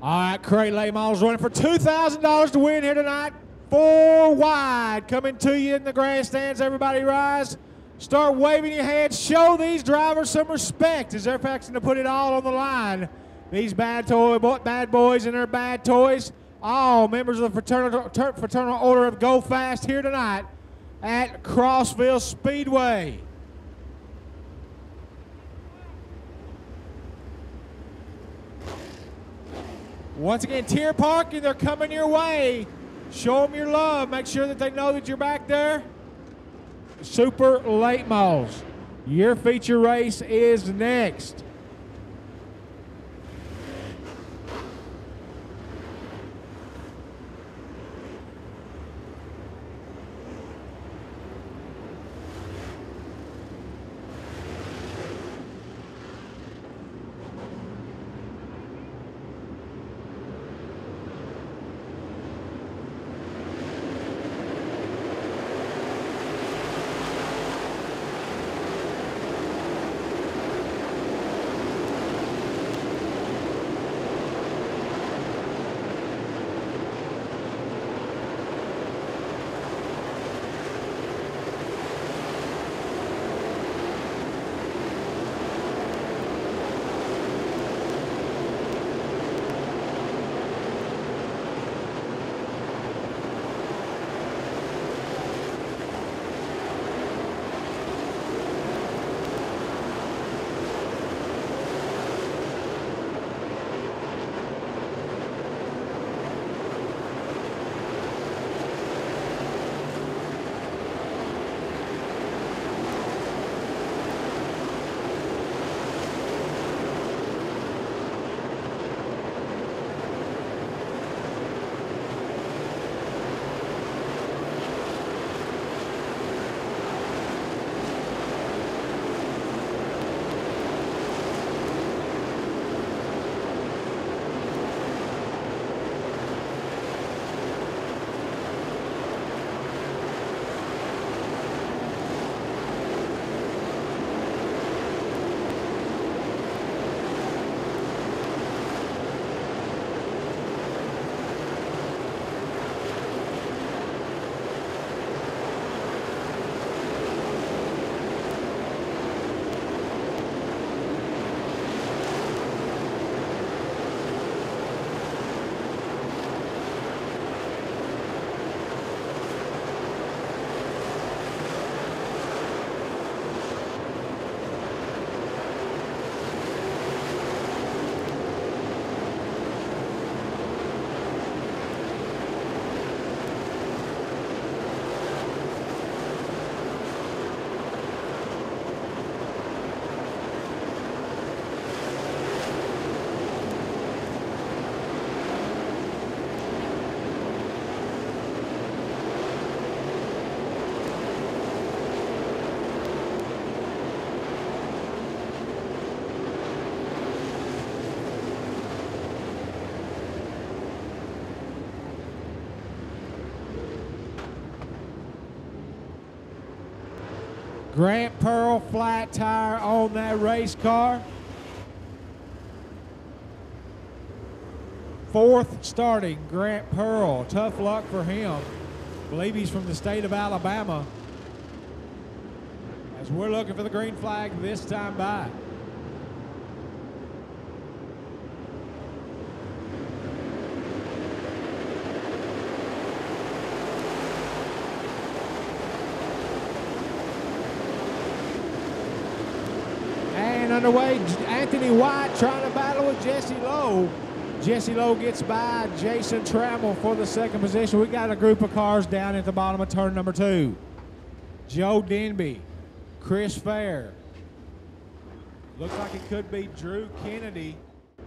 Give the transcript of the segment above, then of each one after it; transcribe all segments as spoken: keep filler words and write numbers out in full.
All right, crate late models running for two thousand dollars to win here tonight. Four wide coming to you in the grandstands. Everybody rise. Start waving your hands. Show these drivers some respect as they're fixing to put it all on the line. These bad toy boy, bad boys and their bad toys. All members of the fraternal, fraternal order of Go Fast here tonight at Crossville Speedway. Once again, tier parking, they're coming your way. Show them your love. Make sure that they know that you're back there. Super late models. Your feature race is next. Grant Pearl flat tire on that race car. Fourth starting, Grant Pearl. Tough luck for him. I believe he's from the state of Alabama. As we're looking for the green flag this time by. And underway, Anthony White trying to battle with Jesse Lowe. Jesse Lowe gets by Jason Trammell for the second position. We got a group of cars down at the bottom of turn number two. Joe Denby, Chris Fair. Looks like it could be Drew Kennedy.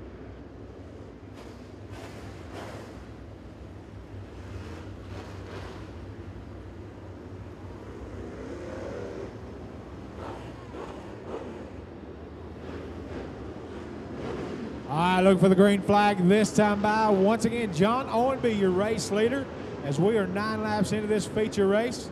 All right, look for the green flag this time by. Once again, John Owenby, your race leader, as we are nine laps into this feature race.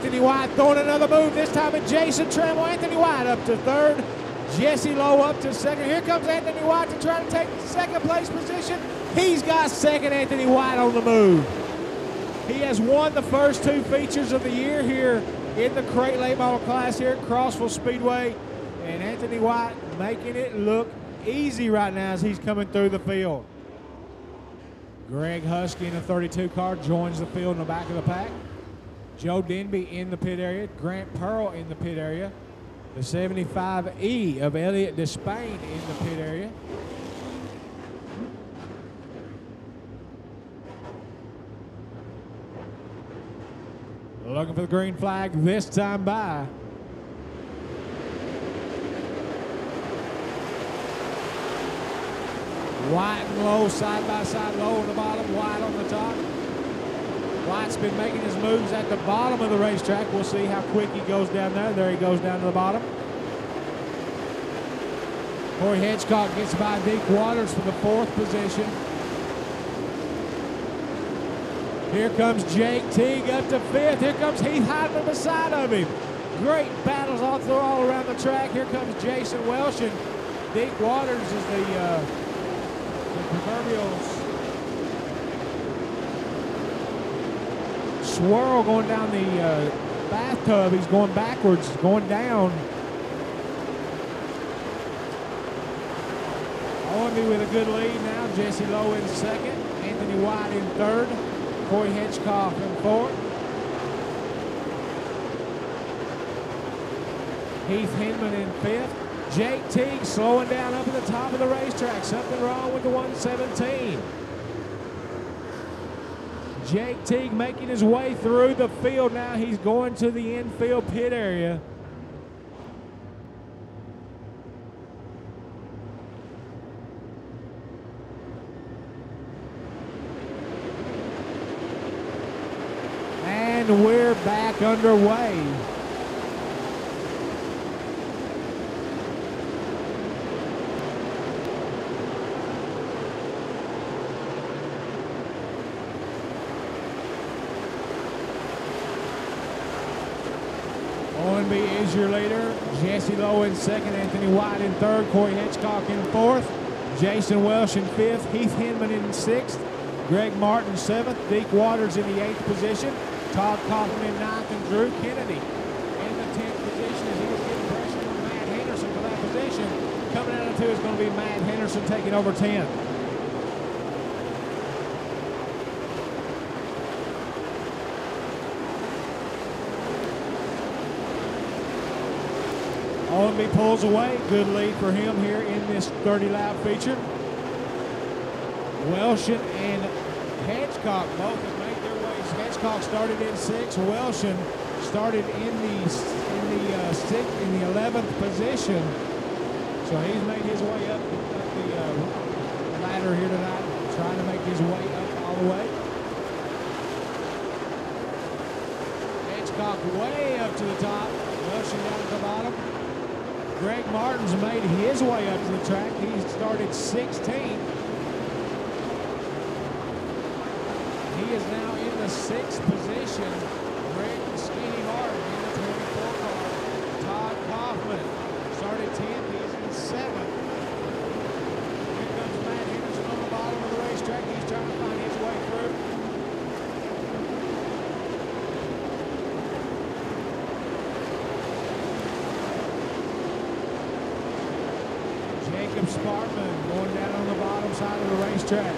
Anthony White throwing another move, this time at Jason Trammell. Anthony White up to third. Jesse Lowe up to second. Here comes Anthony White to try to take second place position. He's got second Anthony White on the move. He has won the first two features of the year here in the crate late model class here at Crossville Speedway. And Anthony White making it look easy right now as he's coming through the field. Greg Husky in the thirty-two car joins the field in the back of the pack. Joe Denby in the pit area. Grant Pearl in the pit area. The seventy-five E of Elliott Despain in the pit area. Looking for the green flag this time by. White and Lowe side by side. Lowe on the bottom, White on the top. White's been making his moves at the bottom of the racetrack. We'll see how quick he goes down there. There he goes down to the bottom. Corey Hedgecock gets by Deke Waters for the fourth position. Here comes Jake Teague up to fifth. Here comes Heath Heidman beside of him. Great battles all through all around the track. Here comes Jason Welsh, and Deke Waters is the, uh, the proverbial swirl going down the uh, bathtub. He's going backwards, going down. Owenby with a good lead now. Jesse Lowe in second. Anthony White in third. Corey Hedgecock in fourth. Heath Hinman in fifth. Jake Teague slowing down up at the top of the racetrack. Something wrong with the one seventeen. Jake Teague making his way through the field now. He's going to the infield pit area. And we're back underway. Owenby is your leader. Jesse Lowe in second. Anthony White in third. Corey Hedgecock in fourth. Jason Welsh in fifth. Heath Hinman in sixth. Greg Martin seventh. Deke Waters in the eighth position. Todd Kaufman in ninth, and Drew Kennedy in the tenth position as he was getting pressure on Matt Henderson for that position. Coming out of two is going to be Matt Henderson taking over ten. Owenby pulls away. Good lead for him here in this thirty lap feature. Welshin and Hedgecock both have made their way. Hedgecock started in sixth. Welshin started in the in the uh, sixth in the eleventh position. So he's made his way up, up the uh, ladder here tonight, trying to make his way up all the way. Hedgecock way up to the top. Welshin down at the bottom. Greg Martin's made his way up to the track. He started sixteenth. He is now in the sixth position. Greg Skinny Martin in the twenty-four car. Todd Kaufman started tenth. He's in seventh. Here comes Matt Henderson on the bottom of the racetrack. He's trying to find his way through. Jacob Sparkman going down on the bottom side of the racetrack.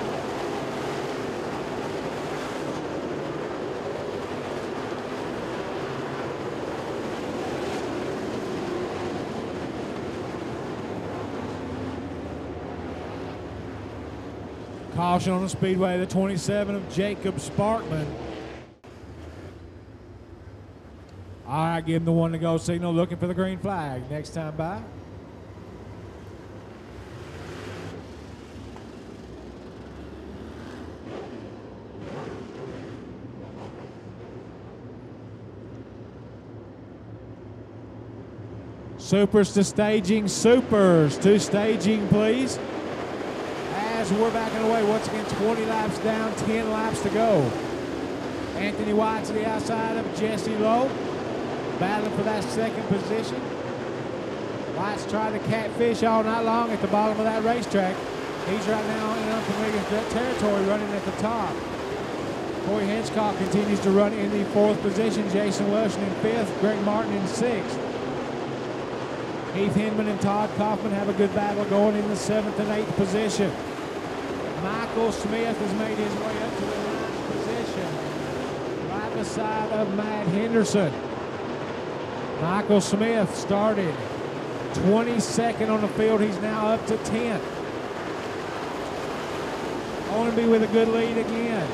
Caution on the speedway, the twenty-seven of Jacob Sparkman. All right, give him the one to go signal, looking for the green flag. Next time by. Supers to staging, supers to staging, please. As we're backing away, once again, twenty laps down, ten laps to go. Anthony White to the outside of Jesse Lowe, battling for that second position. White's tried to catfish all night long at the bottom of that racetrack. He's right now in unfamiliar territory, running at the top. Corey Hitchcock continues to run in the fourth position. Jason Welshon in fifth. Greg Martin in sixth. Heath Hinman and Todd Kaufman have a good battle going in the seventh and eighth position. Michael Smith has made his way up to the ninth position, right beside of Matt Henderson. Michael Smith started twenty-second on the field. He's now up to tenth. Owenby with a good lead again.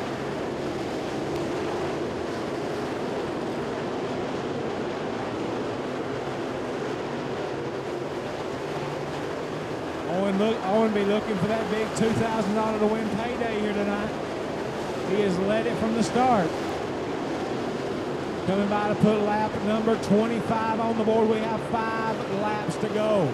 Owen look, Owenby looking for that big two thousand dollars to win payday here tonight. He has led it from the start. Coming by to put lap number twenty-five on the board. We have five laps to go.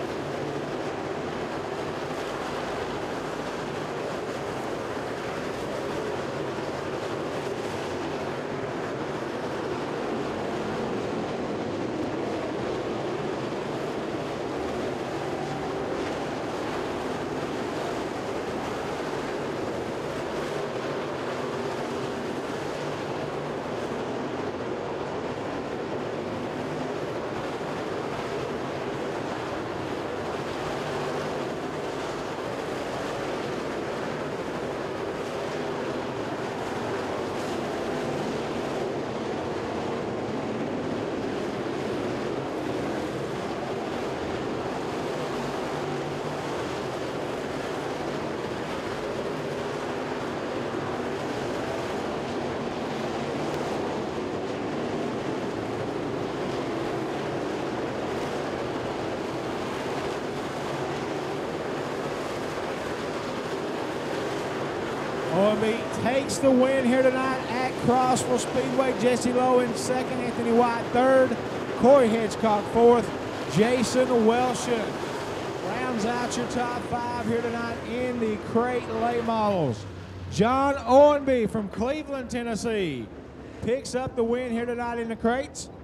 Owenby takes the win here tonight at Crossville Speedway. Jesse Lowe in second, Anthony White third, Corey Hitchcock fourth, Jason Welshon rounds out your top five here tonight in the crate late models. John Owenby from Cleveland, Tennessee picks up the win here tonight in the crates.